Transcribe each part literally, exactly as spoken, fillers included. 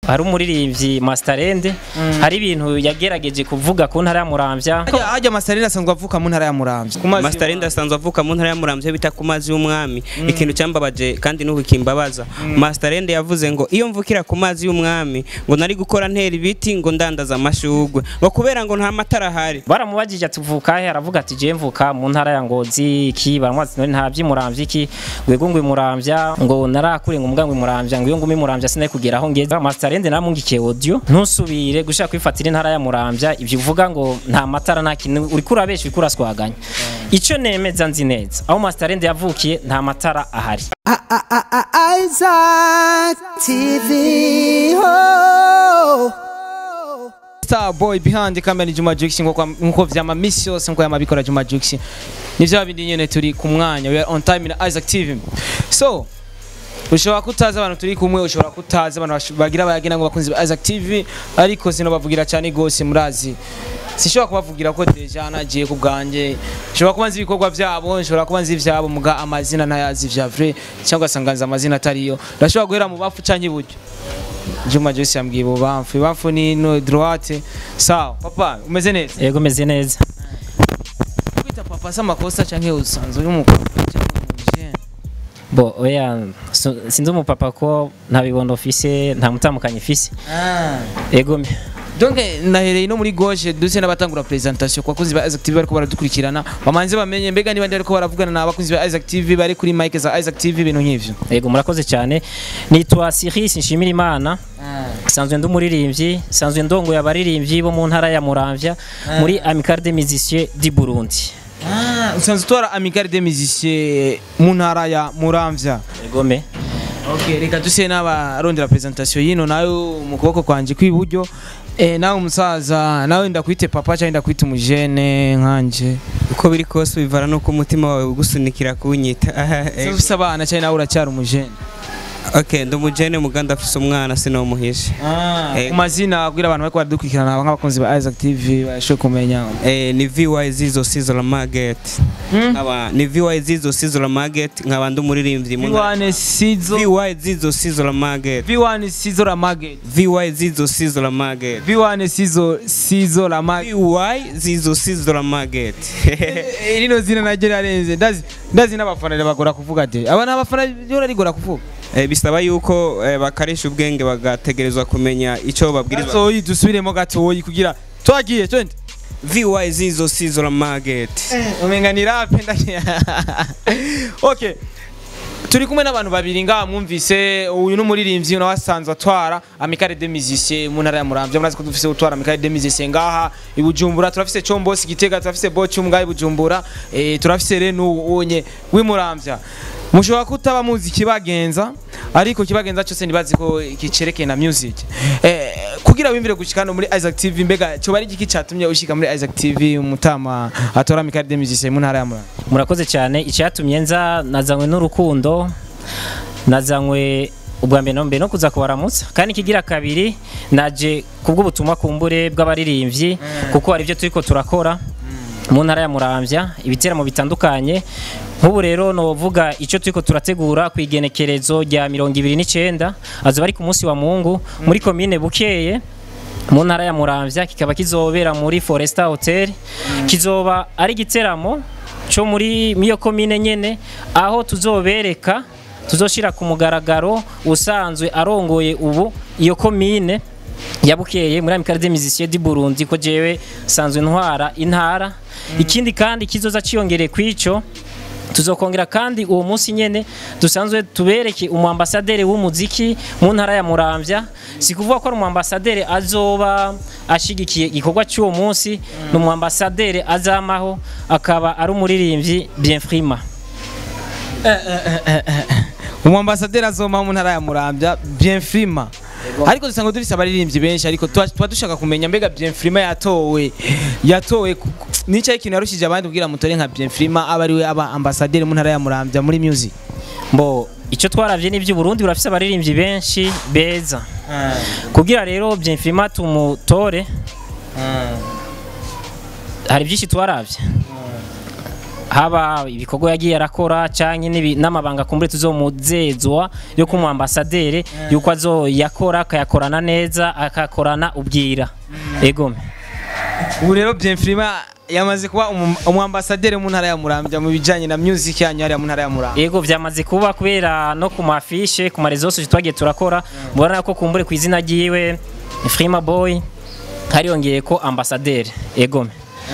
hari umuririmbyi Masterende hari ibintu yagerageje kuvuga ku ntara ya Muramvya. Hajya Masterende asanzwe avuka mu ntara ya Muramvya. Masterende asanzwe avuka mu ntara ya Muramvya bita ku mazi y'umwami. Ikintu cyambabaje kandi nuko kimbabaza. Masterende yavuze ngo iyo mvukira ku mazi y'umwami ngo nari gukora ntera ibiti ngo ndandaza amashugwe. Ngo kubera ngo nta matara hari. Baramubajije atuvuka he aravuga ati je mvuka mu ntara ya Ngozi iki baramwazi none nta by'imuramvya iki gwego ngwe Muramvya ngo narakure ngo mugangwe Muramvya ngo iyo ngumi Muramvya sine kugera aho ngeze. Masterende namungikiye audio ntusubire gushaka kwifatira intara ya Muramvya ibyo uvuga ngo nta matara nta kintu uri kurabesha uri kuraswaganya. Ico nemeza nzi neza aho Masterende yavukiye nta matara ahari. Isaac T V oh. Star boy behind the camera Juma Jux nko vyama misi yose nko yamabikora Juma Jux nivyo bindi nyene turi ku mwanya we are on time in Isaac T V. So ushobora kutaza abantu turi kumwe ushobora kutaza abantu bagira bayagena ngo bakunzi ba Isaac T V ariko sino bavugira cyane gose murazi sishobora kubavugira ko deja nagiye ku bwanje ushobora kubanza ibikorwa byabo ushobora kubanza ivyabo muga amazina ntayazi vya vrai cyangwa sanganza amazina atariyo ndashobora guhera mu bafu canke iburyo. Juma Jux yambwiye bo bamfu bamfu ni no droite sawa papa umeze neza yego meze neza kwita papa sama kosa canke usanzwe y'umukobwa bo oya sinzi umupapa ko nta bibondo ofise nta mutamukanye ofise ah yego me donc nahereye no muri gauche duse n'abatangura presentation kwa kuzi ba Isaac T V bariko baradukurikirana bamanze bamenye mbega niba ndari ko baravugana n'abakunzi ba Isaac T V bari kuri mic za Isaac T V ibintu nk'ivyo. Yego murakoze cyane nitwa Cyrus Nshimira Imana sanzwe ndumuririmbyi sanzwe ndongo yabaririmbyi bo mu ntara ya Muramvya muri Amicale des Musiciens du Burundi. Ah usanzwe tora Amicale des Musiciens mu ntara ya Muramvya. Yego me okay reka duse n'abarondera presentation yino nayo mu kuboko kwanje kw'iburyo. Eh nawe umusaza nawe ndakwite papa cyangwa ndakwite umujene nkanje uko biri kose bivara no ku mutima wawe ugusunikira kunyita. Ufise abana cyangwa nawe uracyari umujene? Okay ndumujene muganda afise umwana sino muhishe. Ah umazina abwira abantu bako baradukurikirana nk'abakunzi ba Isaac T V bashe kumenya. Eh ni V Y Zizo Sizzla Market. Aba ni V Y Zizo Sizzla Market nk'abandi umuririmbyi mu V Y Zizo V Y Zizo Sizzla Market V Y Sizzla Market V Y Zizo Sizzla Market V Y Zizo Sizzla Market V Y Zizo Sizzla Market. Irino zina nagira renze ndazi ndazi n'abafana bagora kuvuga ati aba n'abafana yo rigora kuvuga. Eh bisaba yuko bakaresha ubwenge bagategerezwa kumenya ico babwirizwa. So yidusubiremo gatoyi kugira twagiye twende V Y Zizo Sizzla Market. Umenga ni rap ndanye. Okay. Turi kumwe n'abantu babiri ngaha mwumvise uyu n'umuririmbyi n'awasanzwe atwara Amicale des Musiciens mu ntara ya Muramvya murazi ko dufise utwara Amicale des Musiciens ngaha i Bujumbura turafise Combosi Gitega turafise Bocum ngaha i Bujumbura eh turafise reno onye wi Muramvya mushobora kutaba muzi kibagenza ariko kibagenza cyose nibazi ko kicereke na music eh kugira wimvire gushikana muri Isaac T V mbega cyo bari giki cyatumye ushika muri Isaac T V umutama atora Amicale des Musiciens mu ntara ya Muramvya. Murakoze cyane icyatumye nza nazanywe n'urukundo nazanywe ubwa mbere nombe no kuza kubaramutsa kandi kigira kabiri naje kubwo butumwa kumbure bw'abaririmbyi kuko ari byo turiko turakora mu ntara ya Muramvya ibiteramo bitandukanye nk'ubu rero no vuga ico turiko turategura ku igenekerezo rya mirongo ibiri n'icenda azo bari ku munsi wa Mungu muri commune Bukeye mu ntara ya Muramvya kikaba kizobera muri Foresta Hotel kizoba ari giteramo cyo muri miyo commune nyene aho tuzobereka tuzoshira ku mugaragaro usanzwe arongoye ubu iyo commune yabukeye muri Amicale des Musiciens du Burundi ko jewe sanzwe ntwara intara ikindi kandi kizoza ciyongereye kwico tuzokongera kandi uwo munsi nyene dusanzwe tubereke umwambasaderi w'umuziki mu ntara ya Muramvya sikuvuga ko umwambasaderi azoba ashigikiye igikorwa cy'uwo munsi n'umwambasaderi azamaho akaba ari umuririmbyi Bienfrima. Umwambasaderi azoma mu ntara ya Muramvya Bienfrima ariko dusanga dufise abaririmbyi benshi ariko twa dushaka kumenya mbega Bienfrima yatowe yatowe nica ikintu yarushije abandi kugira mutore nka Bienfrima aba ari we aba ambassadeur mu ntara ya Muramvya muri music. Mbo ico twaravye ni by'Uburundi burafise abaririmbyi benshi beza kugira rero Bienfrima tumutore hari byinshi twaravye haba ibikorwa yagiye arakora canke nibi- n'amabanga kumbure tuzomuzezwa yo kumu ambassadeur yuko azoyakora akayakorana neza akakorana ubwira ego ubu rero Bienfrima yamaze kuba umu ambassadeur mu ntara ya Muramvya mu bijanye na music yanyu hariya mu ntara ya Muramvya. ego vyamaze kuba kubera no ku mafishe ku marezo yose twagiye turakora mubona ko kumbure ku izina ryiwe Frima Boy hariyongeye ko ambassadeur ego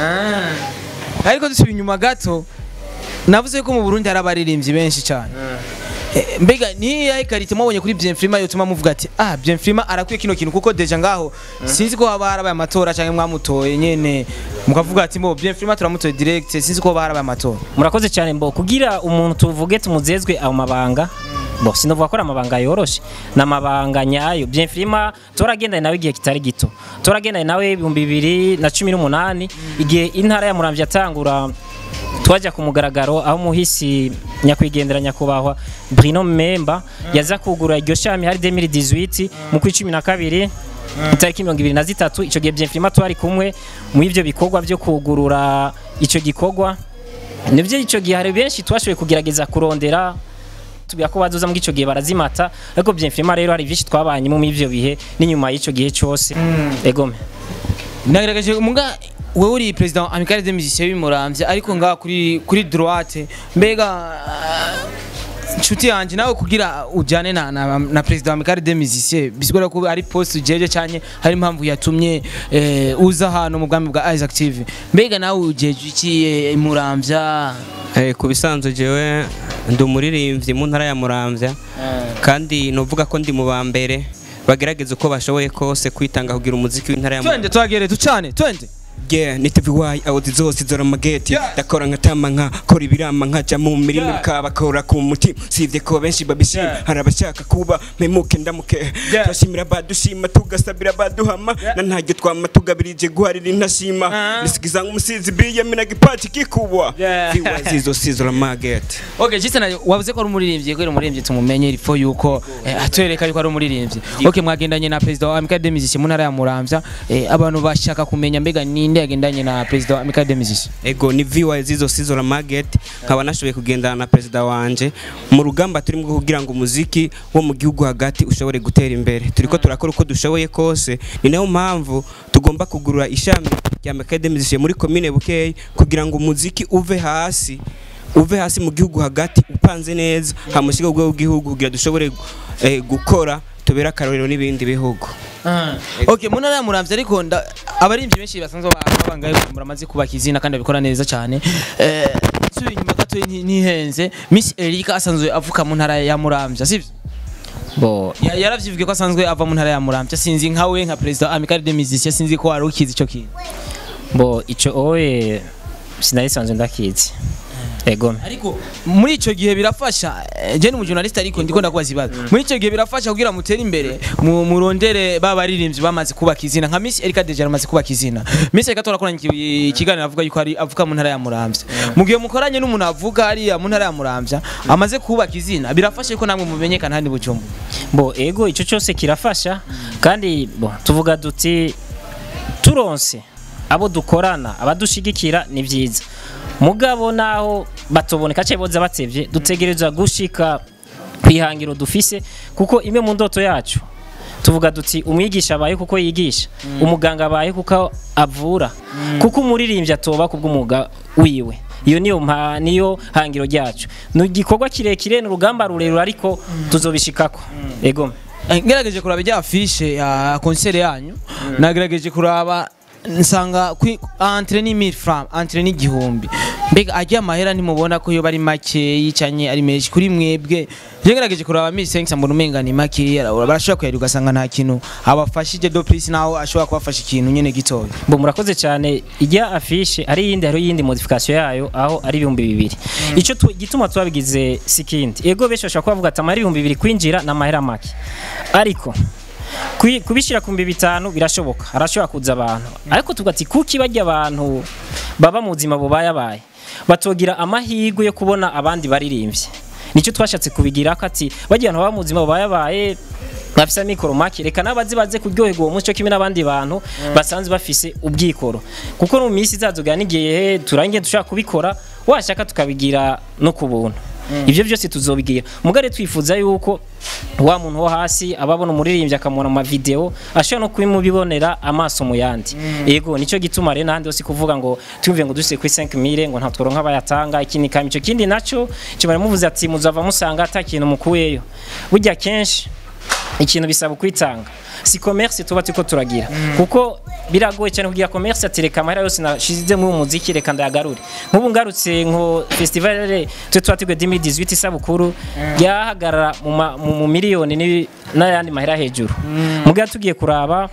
Ariko dusubiye inyuma gato navuze ko mu Burundi hari abaririmbyi benshi cyane. Eh, mbega ni yahe karite mwabonye kuri Bienfrima yotuma muvuga ati ah Bienfrima arakwiye kino kintu kuko deja ngaho sinzi ko haba harabaye amatora canke mwamutoye nyene mukavuga ati mo Bienfrima turamutoye direct sinzi ko haba harabaye amatora. murakoze cyane mbo kugira umuntu tuvuge tumuzezwe ayo mabanga bo sinovuga ko ari amabanga yoroshe n'amabanga nyayo Bienfrima toragendanye nawe igihe kitari gito toragendanye nawe ibihumbi bibiri na cumi n'umunani igihe intara ya Muramvya atangura twaja ku mugaragaro aho muhisi nyakwigendera nyakubahwa Bruno Memba yaza kugura iryo shami hari deux mille dix-huit mu kwa cumi na kabiri itariki mirongo ibiri na zitatu ico gihe Bienfrima twari kumwe mu ivyo bikorwa byo kugurura ico gikorwa nivyo ico gihe hari benshi twashoboye kugerageza kurondera tubya ko bazoza mu gico gihe barazimata ariko Bienfrima rero hari vyinshi twabanye mu ivyo bihe n'inyuma y'ico gihe cyose egome Nagaragaje munga wewe uri president amical des musiciens b'Muramvya ariko nga kuri kuri droite mbega nshuti yanje nawe kugira ujane na na, na president amical des musiciens bisigura ko ari poste ujeje cyane hari impamvu yatumye eh, uza hano mu bwami bwa Isaac T V mbega nawe ujeje iki Muramvya Eh, ku bisanzwe jewe ndi umuririmbyi mu ntara ya Muramvya kandi novuga ko ndi mu bambere bagerageza uko bashoboye kose kwitanga kugira umuziki w'intara ya Muramvya. twende twagere tucane twende Yeah, ni T V Y awuzi zose zora mageti dakora nkatama nka kora ibirama nkaja mu mirimo bakabakora ku mutima sivye ko benshi babishima hari abashaka kuba memuke ndamuke twashimira badushima tugasabira baduhama na ntajye twama tugabirije guharira intashima nisigiza nk'umusizi biye mina gipaci kikubwa T V Y zizo sizora mageti. Okay, jise na wavuze ko ari umuririmbyi ko ari umuririmbyi tumumenye ifo yuko eh, atwereka yuko ari umuririmbyi. Okay, mwagendanye na president wa Amical des Musiciens mu ntara ya Muramvya eh, abantu bashaka kumenya mbega ninde yagendanye na president wa Amical des Musiciens. Ego ni V Y zizo sizora mageti nkaba nashoboye kugendana na president wanje mu rugamba turimo kugira ngo umuziki wo mu gihugu hagati ushobore gutera imbere turiko turakora uko dushoboye kose ni nayo mpamvu tugomba kugurura ishami rya Amical des Musiciens muri commune Bukeye kugira ngo umuziki uve hasi uve hasi mu gihugu hagati upanze neza hamushiga ubwo bw'igihugu kugira dushobore eh, gukora tubera karorero n'ibindi bihugu. Okay, mu ntara ya Muramvya ariko abarimvyi benshi basanzwe babangaye kumura amazi kubaka izina kandi abikora neza cyane. Eh, subi nyuma gato ntihenze Miss Erika asanzwe avuka mu ntara ya Muramvya sivyo? bo Ya- yaravyivuge ko asanzwe ava mu ntara ya Muramvya sinzi nkawe nka president Amical des Musiciens sinzi ko wari ukizi ico kintu. bo ico oye sinarisanzwe ndakizi ego Ariko muri ico gihe birafasha eh, je ni mu journalist ariko ndiko ndakubaza ibibazo muri ico gihe birafasha kugira mutere imbere mu murondere babaririmbyi bamaze kubaka izina nka Miss Erika Deja amaze kubaka izina Miss Erika torakoranye ikiganiro avuga yuko ari avuka mu ntara ya Muramvya mu gihe mukoranye n'umuntu avuga ari mu ntara ya Muramvya amaze kubaka izina birafasha ko namwe mumenyekana handi Bujumbura. bo ego ico cyose kirafasha kandi bo tuvuga duti turonse abo dukorana abadushigikira ni byiza mugabo naho batoboneka cyo boza batevye dutegerezwa gushika kwihangiro dufise kuko imwe mu ndoto yacu tuvuga duti umwigisha abaye kuko yigisha umuganga abaye kuko avura kuko umuririmbyi atoba kubw'umuga wiwe iyo niyo mpa niyo hangiro ryacu no gikorwa kirekire n'urugamba rurerure ariko tuzobishikako ego ngerageje kuraba ijya afishe ya concert yanyu nagerageje kuraba nsanga entre ni mille francs entre ni igihumbi mbega ajya amahera ntimubona ko yo bari make yicanye ari menshi kuri mwebwe ngerageje kuraba mille cinq cents mbona umenga ni make barashobora kuyari ugasanga nta kintu abafashije do plus naho ashobora kubafasha ikintu nyene gitoya. bo murakoze cyane ijya afishe ari yindi hari yindi modification yayo aho ari ibihumbi bibiri ico gituma twabigize sikindi ego besho ashaka kuvuga ati amahera ibihumbi bibiri kwinjira na mahera make ariko kubishira ku mbi bitanu birashoboka arashobora kuza abantu ariko tugati kuki bajya abantu baba mu buzima bubayabaye batogira amahirwe yo kubona abandi baririmbye nicyo twashatse kubigira kati bajya abantu baba mu buzima bubayabaye bafise mikoro make reka nabazi baze kuryoherwa uwo muco kimwe n'abandi bantu basanzwe bafise ubwikoro kuko no mu minsi izazoga nigiye turangiye dushaka kubikora washaka tukabigira no ku buntu ibyo byose tuzobigira mugare twifuza yuko wa muntu wo hasi ababona umuririmbyi akamubona mu video ashobora no kubimubibonera amaso mu yandi yego nico gituma rero nandi hose kuvuga ngo tumve ngo duse kuri cinq mille ngo ntatworonka abayatanga ikindi kami ico kindi naco kimara muvuze ati muzava musanga atakintu mukuyeyo burya kenshi ikintu bisaba kwitanga si commerce tuba tuko turagira kuko biragoye cyane kugira commerce atereka amahera yose nashize mu muziki reka ndayagarure nk'ubu ngarutse nko festival twe twategwe deux mille dix-huit isabukuru yahagarara mu miliyoni n'ayandi mahera hejuru muga tugiye kuraba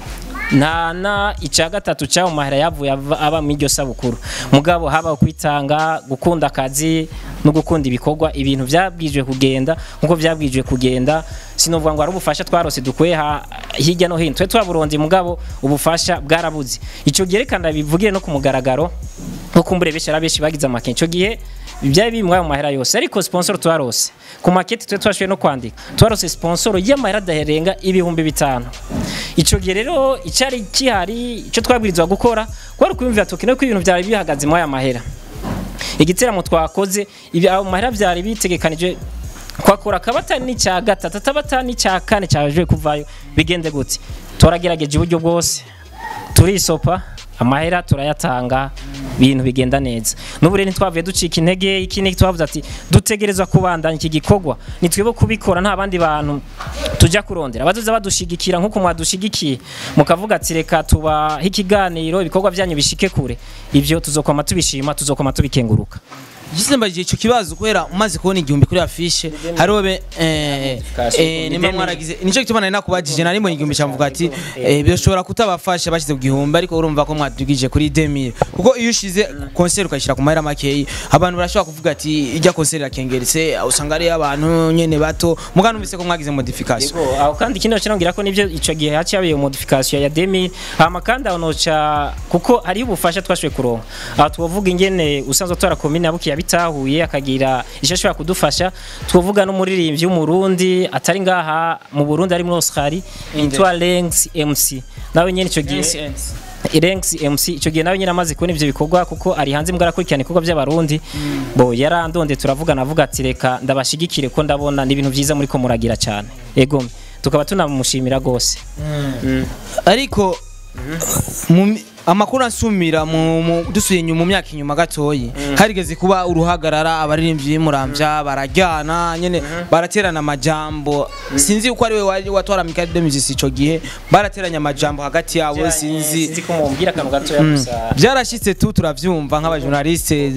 nta na ica gatatu cya mu mahera yavuye aba mu iryo sabukuru mugabo haba kwitanga gukunda akazi no gukunda ibikorwa ibintu byabwijwe kugenda nkuko byabwijwe kugenda sinovuga ngo ari ubufasha twarose dukuye hirya no hino twe twaburonze mugabo ubufasha bwarabuze ico gerekana bivugire no ku mugaragaro nko kumbure besha rabeshi bagize amakenshi ico gihe byari bimwe mu mahera yose ariko sponsor twarose ku market twe twashoye no kwandika twarose sponsor y'amahera daherenga ibihumbi bitanu ico gihe rero icari kihari ico twabwirizwa gukora kwari kwimvira tokine ko ibintu byari bihagaze mu aya mahera igiteramo twakoze ibi amahera byari bitegekanije kwakora kabatani n'icya gatatu atabatani n'icya kane cyaje kuvayo bigende gute turagerageje uburyo bwose turisopa amahera turayatanga bintu bigenda neza n'ubure ntitwavuye ducika intege ikindi twavuze ati dutegerezwa kubandanya iki gikorwa nitwebo kubikora nta bandi bantu tujya kurondera abazoza badushigikira nkuko mwadushigikiye mukavuga ati reka tuba ikiganiro ibikorwa byanyu bishike kure ivyo tuzokoma tubishima tuzokoma tubikenguruka Gisembaje ico kibazo kwera umaze kubona igihumbi kuri afishe harobe eh eh nimba mwaragize nico gituma nari nakubajije nari mbonye igihumbi cyamvuga ati byoshobora kutabafasha bashize ku gihumbi ariko urumva ko mwadugije kuri deux mille kuko iyo ushize concert ukashira ku mahera makeyi abantu barashobora kuvuga ati ijya concert yakengeretse usanga ari abantu nyene bato mugano umvise ko mwagize modification aho kandi ikindi cyongira ko nivyo ico gihe haciye modification ya deux mille hama kandi anoca kuko ari ubufasha twashoye kuronka aho tuvuga ingene usanzwe twara commune abuki bitahuye akagira ishashobora kudufasha twovuga no muririmbyi w'umurundi atari ngaha mu Burundi ari muri Oscar intwa Lenx M C nawe nyene ico gihe Lenx M C ico gihe nawe nyene amaze kubona ivyo bikorwa kuko ari hanze mbwa rakurikirana ibikorwa by'abarundi bo yarandonde turavuga navuga ati reka ndabashigikire ko ndabona ni ibintu byiza muri ko muragira cyane ego tukaba tunamushimira gose ariko amakuru asumira mu dusuye nyuma mu myaka inyuma gatoyi harigeze kuba uruhagarara abaririmbyi muramvya barajyana nyene baraterana amajambo sinzi uko ari we wari watwara Mikali de Music ico gihe barateranya amajambo hagati yabo sinzi sinzi ko mumbira kanu gatoya gusa byarashitse tu turavyumva nk'aba journaliste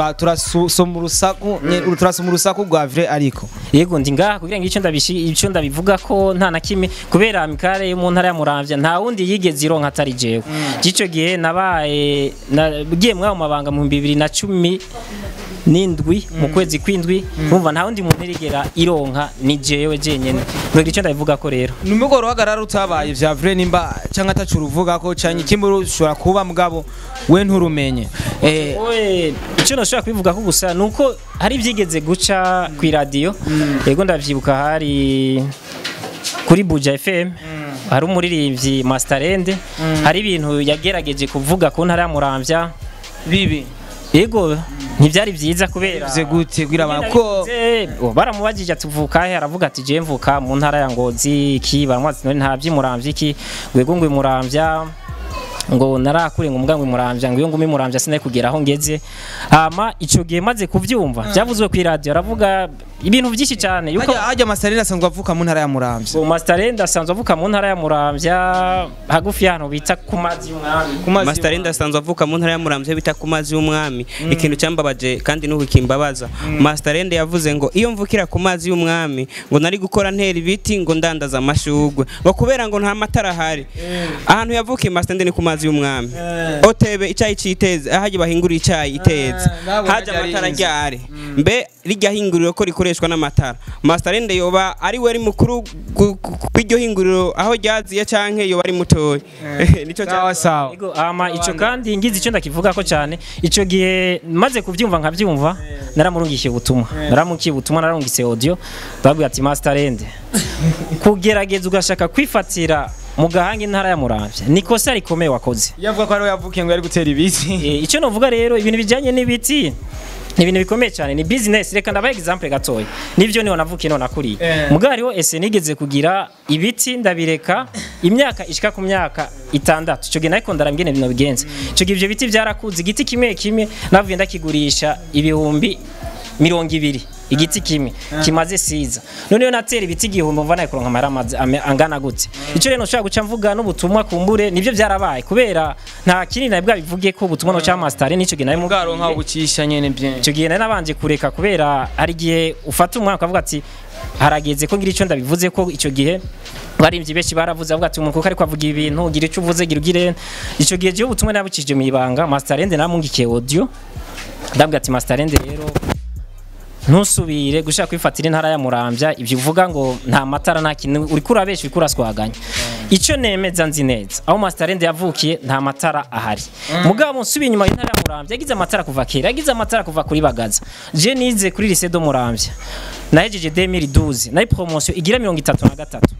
turasoma urusaku turasoma urusaku rwa vrai ariko yego ndi ngaha kugira ngo ico ndabishi ico ndabivuga ko nta na kimwe kubera Mikali mu ntara ya Muramvya nta wundi yigeze ironka atari jewe gico gihe nabaye nagiye mwa mabanga mu bibiri na cumi n'indwi mu kwezi kwindwi umva nta wundi muntu irigera ironka ni jewe jenyene ngo ico ndabivuga ko rero numugoro hagarara utabaye vya vrai nimba cyangwa atacuruvuga ko cyanye kimburu ushobora kuba mugabo we nturumenye eh oye ico nashaka kubivuga ko gusa nuko hari byigeze guca ku radio yego ndavyibuka hari kuri Buja F M hari umuririmbyi Masterende hari ibintu yagerageje kuvuga ko ntara ya Muramvya bibi yego ntibyari byiza kubera bize gute kugira abantu ko baramubajije tuvuka he aravuga ati je mvuka mu ntara ya Ngozi iki baramwazi none nta by'imuramvya iki gwego ngwe Muramvya ngo narakure ngo mugangwe Muramvya ngo iyo ngumi Muramvya sinaye kugera aho ngeze ama ico gihe maze kuvyumva byavuzwe ku radio aravuga ibintu byinshi cyane yuko ajya Masterenda asanzwe avuka mu ntara ya Muramvya bo Masterenda asanzwe avuka mu ntara ya Muramvya hagufi hano bita kumazi y'umwami Masterenda asanzwe avuka mu ntara ya Muramvya bita kumazi y'umwami ikintu cyambabaje kandi nuko kimbabaza Masterenda yavuze ngo iyo mvukira kumazi y'umwami ngo nari gukora ntera ibiti ngo ndandaza amashugwe ngo kubera ngo nta matara hari ahantu yavukiye Masterenda ni kumazi y'umwami otebe icyayi citeze ahaje bahingura icyayi iteze haje amatara ryari mbe rijya hinguriro ko rikoreshwa n'amatara Masterende yoba ari we ari mukuru kw'iryo hinguriro aho ryaziye canke yoba ari mutoyi nico cyawa sawa yego ama ico kandi ngize ico ndakivuga ko cyane ico gihe maze kuvyumva nkavyumva naramurungishiye ubutumwa naramukiye ubutumwa narungise audio babwiye ati Masterende kugerageza ugashaka kwifatira mu Gahanga intara ya Muramvya nikosa rikomeye wakoze yavuga ko ari yavukiye ngo yari gutera ibiti Eh, icyo novuga rero ibintu bijanye n'ibiti ni ibintu bikomeye cyane ni business reka ndabaye example gatoya nivyo niho navukiye none nakuriye Eh. mugabo hariho ese nigeze kugira ibiti ndabireka imyaka ishika ku myaka itandatu ico gihe nariko ndarambwene bino bigenze ico gihe ivyo biti vyarakuze igiti kimwe kimwe navuye ndakigurisha ibihumbi mirongo ibiri igiti kimwe kimaze siza noneho natera ibiti igihumbi mva nayo kuronka amahera amaze- ame- angana gute ico rero nshaka guca mvuga n'ubutumwa kumbure nivyo vyarabaye kubera nta kinini nabwo bivuge ko ubutumwa no cha master n'ico gihe nayo mugaro nkaho gucisha nyene bien icyo gihe nari nabanje kureka kubera hari igihe ufata umwana ukavuga ati harageze ko ngira icyo ndabivuze ko icyo gihe barimvye benshi baravuze avuga ati umuntu kuko ariko avuga ibintu gira icyo uvuze gira ugire icyo gihe je ubutumwa nabucije mu ibanga Masterende namungikiye audio ndabwira ati Masterende rero ntusubire gushaka kwifatira intara ya Muramvya ivyo uvuga ngo nta matara nta kintu uri kurabesha uri kuraswaganya icyo nemeza nzi neza aho Masterende yavukiye nta matara ahari mugabo nsubiye inyuma y'intara ya Muramvya yagize amatara kuva kera yagize amatara kuva kuri Bagaza je nize kuri lycée de Muramvya nahejeje deux mille douze nayi promotion igira mirongo itatu na gatatu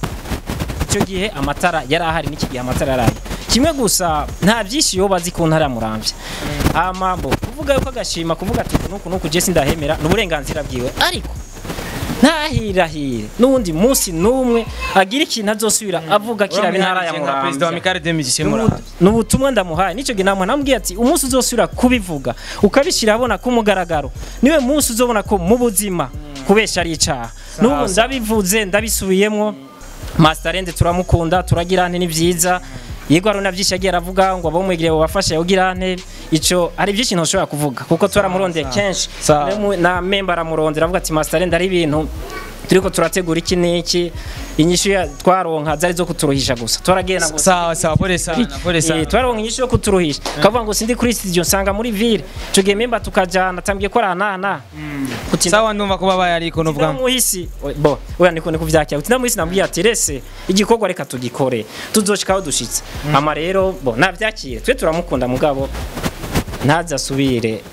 icyo gihe amatara yari ahari n'iki gihe amatara yari ahari kimwe gusa nta byinshi yo bazi ku ntara ya Muramvya amambo kuvuga yuko agashima kuvuga ati nuko nuko je sindahemera n'uburenganzira bwiwe ariko ntahirahire n'undi munsi numwe agira ikintu azosubira avuga kiraba intara ya president wa Muramvya Mikare de Musicien Muramvya n'ubutumwa ndamuhaye nico gihe namwe namubwiye ati umunsi uzosubira kubivuga ukabishira abona ku mugaragaro niwe munsi uzobona ko mu buzima kubesha ari icaha n'ubu ndabivuze ndabisubiyemwo Masterende turamukunda turagira ante ni vyiza yego ari navyinshi yagiye aravuga ngo abomwegire bafasha yogira ante ico ari byinshi ntoshobora kuvuga kuko twaramurondeye kenshi na member aramurondera avuga ati Masterende ari ibintu turiko turategura iki niki inyishu ya twaronka zari zo kuturuhisha gusa turagenda ngo sawa sawa pole sana pole sana eh twaronka inyishu yo kuturuhisha kavuga ngo sindi kuri studio nsanga muri ville ico gihe member tukajana tambye ko ranana sawa ndumva ko babaye ariko novuga muhisi bo oya niko niko vyakya uti namuhisi nambwiye ati rese igikorwa reka tugikore tuzoshikaho dushitse ama rero bo navyakire twe turamukunda mugabo ntaza subire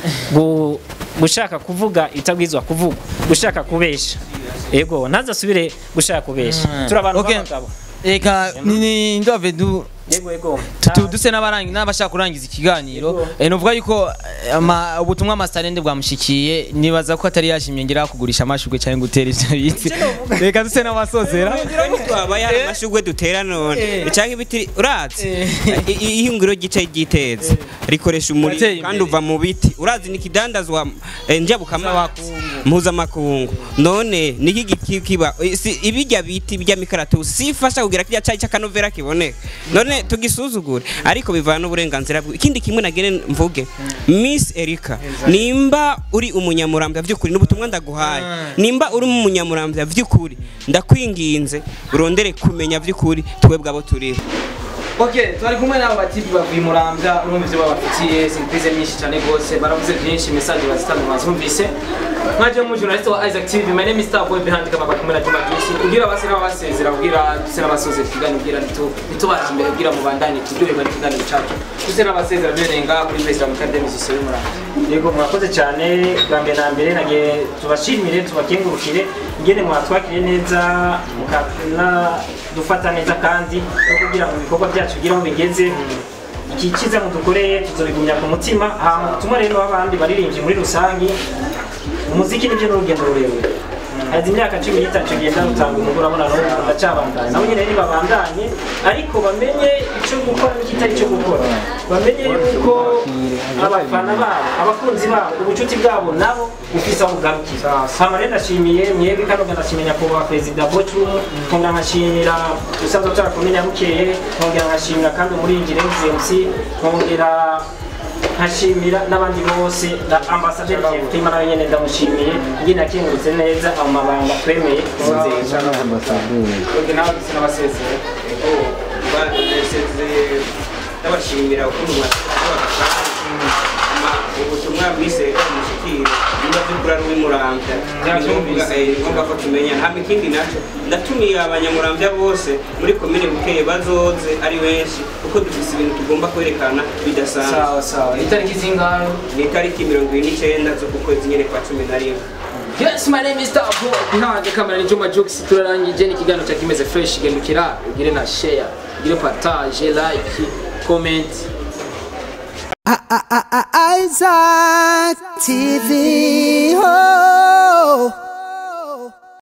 gu gushaka kuvuga itabwizwa kuvuga gushaka kubesha ego ntaza subire gushaka kubesha turabantu b'abagabo eka ni ndove du yego yego tuduse n'abarangi n'abashaka kurangiza ikiganiro eh novuga yuko ama ubutumwa Masterende bwamushikiye nibaza ko atari yashimye ngira kugurisha amashugwe cyangwa gutera ivyo biti reka duse n'abasozera twaba yari amashugwe dutera none cyangwa ibiti uratse ihingiro gice giteze rikoresha umuri kandi uva mu biti urazi nikidandazwa njabuka muza makungu none niki kiba ibijya biti bijya mikaratu sifasha kugira kijya cyayi cyakanovera kiboneka none tugisuzugure ariko bivana n'uburenganzira bwe ikindi kimwe nagene mvuge Miss Erika nimba uri umunyamurambya vy'ukuri n'ubutumwa ndaguhaye nimba uri umunyamurambya vy'ukuri ndakwinginze urondere kumenya vy'ukuri twebwe abo turiho Okay, twari kumwe nabo batibi bavuye Muramvya urumva ivyo babafitiye surprise nyinshi cyane gose baravuze byinshi message bazitanga bazumvise mwaje mu journalist wa Isaac T V my name is Starboy behind kamera kumwe na Juma Juice kugira basi n'abasezera kugira tuse n'abasoze kigani kugira nito nitubarambere kugira mu bandanye tujye bari kigani cyacu tuse n'abasezera birenga kuri President Mikade Musicien Muramvya yego murakoze cyane gambe na mbere nage tubashimire tubakengurukire ngene mwatwakire neza mukana dufata neza kandi kugira ngo ibikorwa byacu bigira aho bigeze iki kiza mudukoreye tuzobigumya ku mutima hama ubutumwa rero abandi baririmbye muri rusangi umuziki nibyo n'urugendo rurerure hazi imyaka cumi n'itanu genda rutanga umugura abona no ndacabandanya nabo nyine babandanye ariko bamenye icyo gukora n'ikitari cyo gukora bamenye yuko abafana babo abakunzi babo ubucuti bwabo nabo ufise aho bugarukira hama rero ndashimiye mwebwe kandi ndashimenya ko ba President Bochu nkongera nkashimira usanzwe turakomenya bukeye nkongera nkashimira kandi muri ingire M C nkongera nkashimira n'abandi bose na ambassadeur Kimana nawe nyene ndamushimiye ngine akingurutse neza aho mabanga twemeye kunzeza ubwo nawe sinabasezeye eko basezeye ndabashimira ukuntu mwatwaka ubutumwa bwise umushikiro niba byukura ruri Muramvya ngomba ko tumenya hamwe ikindi naco ndatumiye abanyamurambya bose muri komine bukeye bazoze ari benshi kuko dufise ibintu tugomba kwerekana bidasanzwe sawa sawa itariki zingahe ni itariki mirongo ine n'icenda zo kukwezi nyene kwa cumi na rimwe Yes, my name is Starboy. Behind the camera ni Juma Jux. Turarangije ni kiganiro cya kimeze fresh gendukira ugire na share, ugire partage, like, comment. Isaac T V. Oh.